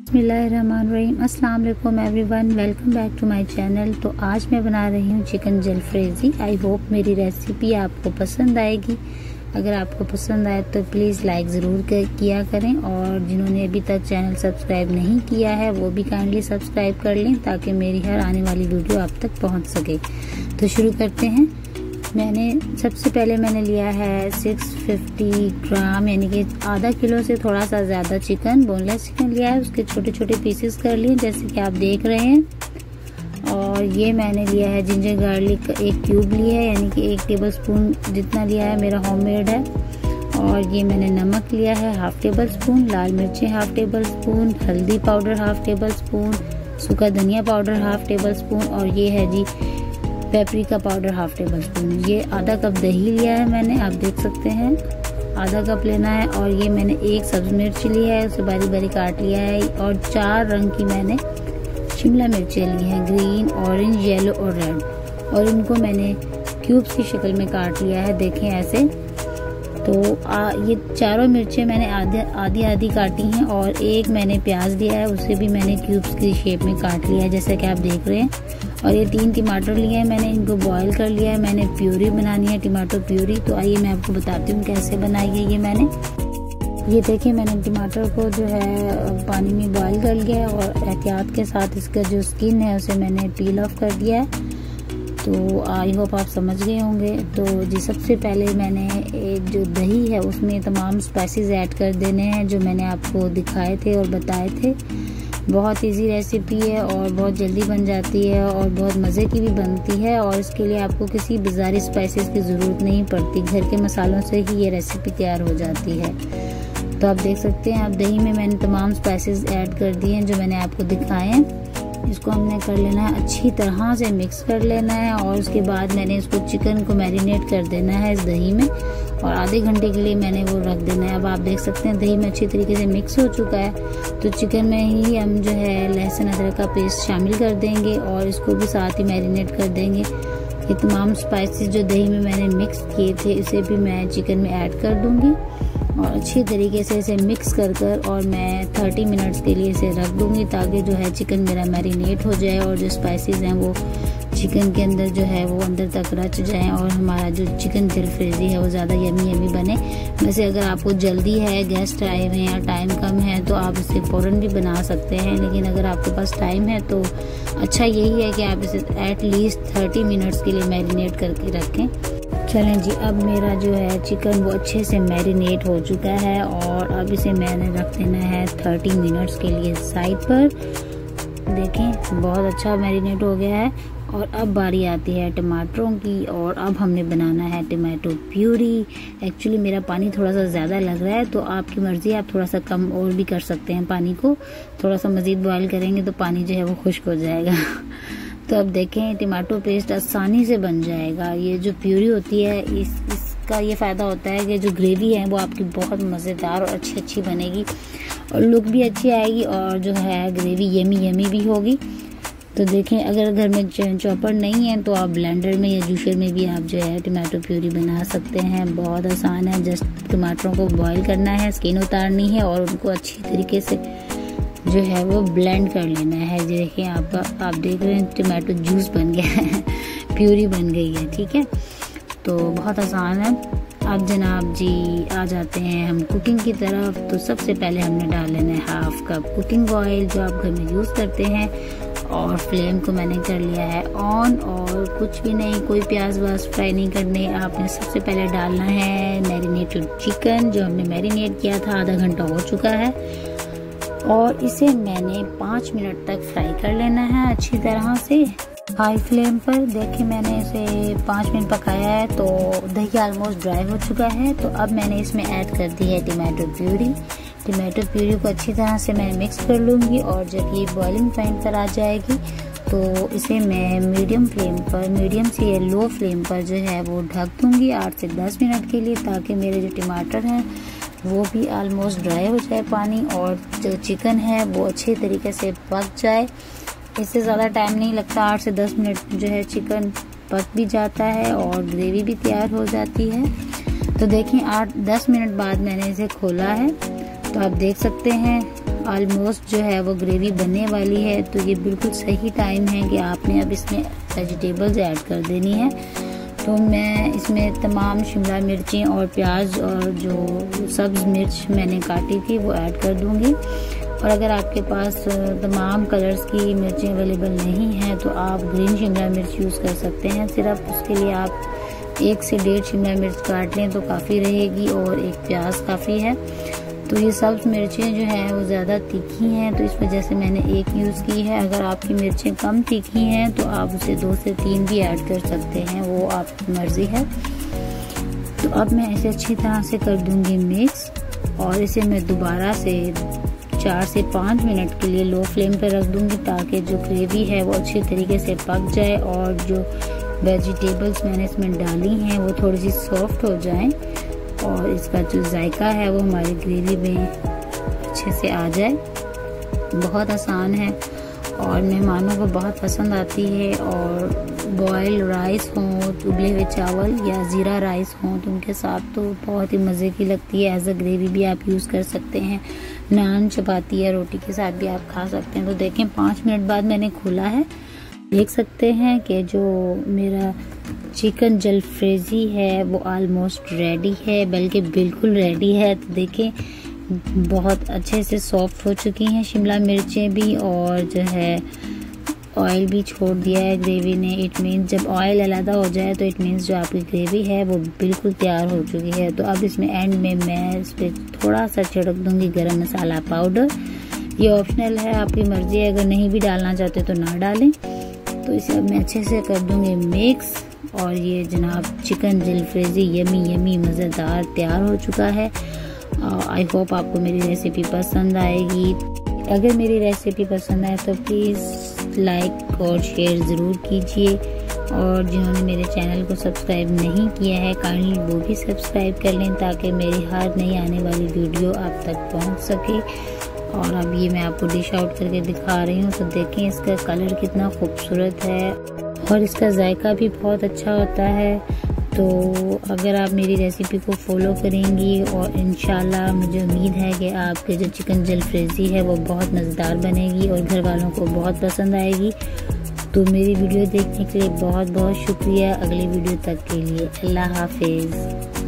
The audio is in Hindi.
बिस्मिल्लाहिर्रहमानिर्रहीम। अस्सलाम वालेकुम everyone, welcome back to my channel. तो आज मैं बना रही हूँ चिकन जलफ्रेजी। आई होप मेरी रेसिपी आपको पसंद आएगी। अगर आपको पसंद आए तो प्लीज़ लाइक ज़रूर किया करें, और जिन्होंने अभी तक चैनल सब्सक्राइब नहीं किया है वो भी काइंडली सब्सक्राइब कर लें ताकि मेरी हर आने वाली वीडियो आप तक पहुँच सके। तो शुरू करते हैं। सबसे पहले मैंने लिया है 650 ग्राम यानी कि आधा किलो से थोड़ा सा ज़्यादा चिकन, बोनलेस चिकन लिया है। उसके छोटे छोटे पीसेस कर लिए जैसे कि आप देख रहे हैं। और ये मैंने लिया है जिंजर गार्लिक का 1 क्यूब लिया है, यानी कि 1 टेबल स्पून जितना लिया है, मेरा होममेड है। और ये मैंने नमक लिया है 1/2 टेबल स्पून, लाल मिर्चें 1/2 टेबल स्पून, हल्दी पाउडर 1/2 टेबल स्पून, सूखा धनिया पाउडर 1/2 टेबल स्पून, और ये है जी पेपरिका पाउडर 1/2 टेबल स्पून। ये आधा कप दही लिया है मैंने, आप देख सकते हैं आधा कप लेना है। और ये मैंने 1 सब्ज मिर्च लिया है, उसे बारीक बारीक काट लिया है। और 4 रंग की मैंने शिमला मिर्चें ली हैं, ग्रीन, ऑरेंज, येलो और रेड। और इनको मैंने क्यूब्स की शक्ल में काट लिया है, देखें ऐसे। तो ये चारों मिर्चें मैंने आधी आधी काटी हैं। और 1 मैंने प्याज लिया है, उसे भी मैंने क्यूब्स की शेप में काट लिया है जैसा कि आप देख रहे हैं। और ये 3 टमाटर लिए हैं मैंने, इनको बॉईल कर लिया है। मैंने प्यूरी बनानी है, टमाटो प्यूरी। तो आइए मैं आपको बताती हूँ कैसे बनाई है ये मैंने। ये देखिए मैंने टमाटर को जो है पानी में बॉईल कर लिया है, और एहतियात के साथ इसका जो स्किन है उसे मैंने पील ऑफ कर दिया है। तो आई होप आप समझ गए होंगे। तो जी सबसे पहले मैंने जो दही है उसमें तमाम स्पाइसेस ऐड कर देने हैं जो मैंने आपको दिखाए थे और बताए थे। बहुत इजी रेसिपी है और बहुत जल्दी बन जाती है और बहुत मज़े की भी बनती है। और इसके लिए आपको किसी बाज़ारी स्पाइसेस की ज़रूरत नहीं पड़ती, घर के मसालों से ही ये रेसिपी तैयार हो जाती है। तो आप देख सकते हैं, आप दही में मैंने तमाम स्पाइसेस ऐड कर दिए हैं जो मैंने आपको दिखाए हैं। इसको हमने कर लेना है, अच्छी तरह से मिक्स कर लेना है। और उसके बाद मैंने इसको चिकन को मैरिनेट कर देना है इस दही में, और आधे घंटे के लिए मैंने वो रख देना है। अब आप देख सकते हैं दही में अच्छी तरीके से मिक्स हो चुका है। तो चिकन में ही हम जो है लहसुन अदरक का पेस्ट शामिल कर देंगे और इसको भी साथ ही मैरिनेट कर देंगे। ये तमाम स्पाइसेस जो दही में मैंने मिक्स किए थे इसे भी मैं चिकन में ऐड कर दूंगी, और अच्छी तरीके से इसे मिक्स कर और मैं 30 मिनट्स के लिए इसे रख दूंगी ताकि जो है चिकन मेरा मैरिनेट हो जाए और जो स्पाइसेस हैं वो चिकन के अंदर जो है वो अंदर तक रच जाएं, और हमारा जो चिकन जलफ्रेजी है वो ज़्यादा यमी बने। वैसे अगर आपको जल्दी है, गेस्ट आए हुए हैं या टाइम कम है तो आप इसे फ़ौरन भी बना सकते हैं, लेकिन अगर आपके पास टाइम है तो अच्छा यही है कि आप इसे एटलीस्ट 30 मिनट्स के लिए मैरिनेट करके रखें। चलें जी, अब मेरा जो है चिकन वो अच्छे से मैरिनेट हो चुका है, और अब इसे मैंने रख देना है 30 मिनट्स के लिए साइड पर। देखें बहुत अच्छा मैरिनेट हो गया है। और अब बारी आती है टमाटरों की, और अब हमने बनाना है टमाटो प्यूरी। एक्चुअली मेरा पानी थोड़ा सा ज़्यादा लग रहा है, तो आपकी मर्ज़ी, आप थोड़ा सा कम और भी कर सकते हैं पानी को। थोड़ा सा मज़ीद बॉयल करेंगे तो पानी जो है वो खुश्क हो जाएगा। तो अब देखें टमाटो पेस्ट आसानी से बन जाएगा। ये जो प्यूरी होती है इसका ये फ़ायदा होता है कि जो ग्रेवी है वो आपकी बहुत मज़ेदार और अच्छी बनेगी, और लुक भी अच्छी आएगी, और जो है ग्रेवी यमी भी होगी। तो देखें अगर घर में चॉपर नहीं है तो आप ब्लेंडर में या जूसर में भी आप जो है टमाटो प्यूरी बना सकते हैं। बहुत आसान है, जस्ट टमाटरों को बॉईल करना है, स्किन उतारनी है और उनको अच्छी तरीके से जो है वो ब्लेंड कर लेना है। देखिए आप देख रहे हैं टमाटो जूस बन गया है, प्यूरी बन गई है। ठीक है, तो बहुत आसान है। अब जनाब जी आ जाते हैं हम कुकिंग की तरफ। तो सबसे पहले हमने डाल लेना है 1/2 कप कुकिंग ऑयल जो आप घर में यूज़ करते हैं, और फ्लेम को मैंने कर लिया है ऑन। और कुछ भी नहीं, कोई प्याज वाज फ्राई नहीं करने। आपने सबसे पहले डालना है मैरिनेटेड चिकन जो हमने मैरिनेट किया था, आधा घंटा हो चुका है, और इसे मैंने 5 मिनट तक फ्राई कर लेना है अच्छी तरह से हाई फ्लेम पर। देखिए मैंने इसे 5 मिनट पकाया है, तो दही ऑलमोस्ट ड्राई हो चुका है। तो अब मैंने इसमें ऐड कर दी है टमाटो प्यूरी। टमाटो प्यूरी को अच्छी तरह से मैं मिक्स कर लूँगी, और जब ये बॉइलिंग पॉइंट पर आ जाएगी तो इसे मैं मीडियम से लो फ्लेम पर जो है वो ढक दूँगी 8 से 10 मिनट के लिए, ताकि मेरे जो टमाटर हैं वो भी ऑलमोस्ट ड्राई हो जाए पानी, और जो चिकन है वो अच्छे तरीके से पक जाए। इससे ज़्यादा टाइम नहीं लगता, 8 से 10 मिनट जो है चिकन पक भी जाता है और ग्रेवी भी तैयार हो जाती है। तो देखिए 8-10 मिनट बाद मैंने इसे खोला है, तो आप देख सकते हैं ऑलमोस्ट जो है वो ग्रेवी बनने वाली है, तो ये बिल्कुल सही टाइम है कि आपने अब इसमें वेजिटेबल्स ऐड कर देनी है। तो मैं इसमें तमाम शिमला मिर्चें और प्याज और जो सब्ज़ मिर्च मैंने काटी थी वो ऐड कर दूंगी। और अगर आपके पास तमाम कलर्स की मिर्चें अवेलेबल नहीं हैं तो आप ग्रीन शिमला मिर्च यूज़ कर सकते हैं। सिर्फ उसके लिए आप 1 से 1.5 शिमला मिर्च काट लें तो काफ़ी रहेगी और 1 प्याज काफ़ी है। तो ये सब्ज़ मिर्चें जो हैं वो ज़्यादा तीखी हैं, तो इस वजह से मैंने 1 यूज़ की है। अगर आपकी मिर्चें कम तीखी हैं तो आप उसे 2 से 3 भी ऐड कर सकते हैं, वो आपकी मर्ज़ी है। तो अब मैं इसे अच्छी तरह से कर दूंगी मिक्स और इसे मैं दोबारा से 4 से 5 मिनट के लिए लो फ्लेम पर रख दूंगी ताकि जो ग्रेवी है वो अच्छी तरीके से पक जाए और जो वेजिटेबल्स मैंने इसमें डाली हैं वो थोड़ी सी सॉफ्ट हो जाएं और इसका जो जायका है वो हमारी ग्रेवी में अच्छे से आ जाए। बहुत आसान है और मेहमानों को बहुत पसंद आती है। और बॉयल राइस हो, उबले हुए चावल या ज़ीरा राइस हो तो उनके साथ तो बहुत ही मज़े की लगती है। एज अ ग्रेवी भी आप यूज़ कर सकते हैं, नान, चपाती या रोटी के साथ भी आप खा सकते हैं। तो देखें 5 मिनट बाद मैंने खोला है, देख सकते हैं कि जो मेरा चिकन जलफ्रेजी है वो ऑलमोस्ट रेडी है, बल्कि बिल्कुल रेडी है। तो देखें बहुत अच्छे से सॉफ्ट हो चुकी हैं शिमला मिर्चें भी और जो है ऑयल भी छोड़ दिया है ग्रेवी ने। इट मीन्स जब ऑयल अलग हो जाए तो इट मीन्स जो आपकी ग्रेवी है वो बिल्कुल तैयार हो चुकी है। तो अब इसमें एंड में मैं इस पर थोड़ा सा छिड़क दूंगी गरम मसाला पाउडर। ये ऑप्शनल है, आपकी मर्जी है, अगर नहीं भी डालना चाहते तो ना डालें। तो इसे अब मैं अच्छे से कर दूंगी मिक्स और ये जनाब चिकन जलफ्रेजी यमी यमी मज़ेदार तैयार हो चुका है। आई होप आपको मेरी रेसिपी पसंद आएगी। अगर मेरी रेसिपी पसंद आए तो प्लीज़ लाइक और शेयर ज़रूर कीजिए और जिन्होंने मेरे चैनल को सब्सक्राइब नहीं किया है काइंडली वो भी सब्सक्राइब कर लें ताकि मेरी हर नई आने वाली वीडियो आप तक पहुंच सके। और अब ये मैं आपको डिश आउट करके दिखा रही हूँ, तो देखें इसका कलर कितना खूबसूरत है और इसका जायका भी बहुत अच्छा होता है। तो अगर आप मेरी रेसिपी को फॉलो करेंगी और इंशाल्लाह मुझे उम्मीद है कि आपके जो चिकन जलफ्रेजी है वो बहुत मज़ेदार बनेगी और घर वालों को बहुत पसंद आएगी। तो मेरी वीडियो देखने के लिए बहुत बहुत शुक्रिया। अगली वीडियो तक के लिए अल्लाह हाफिज़।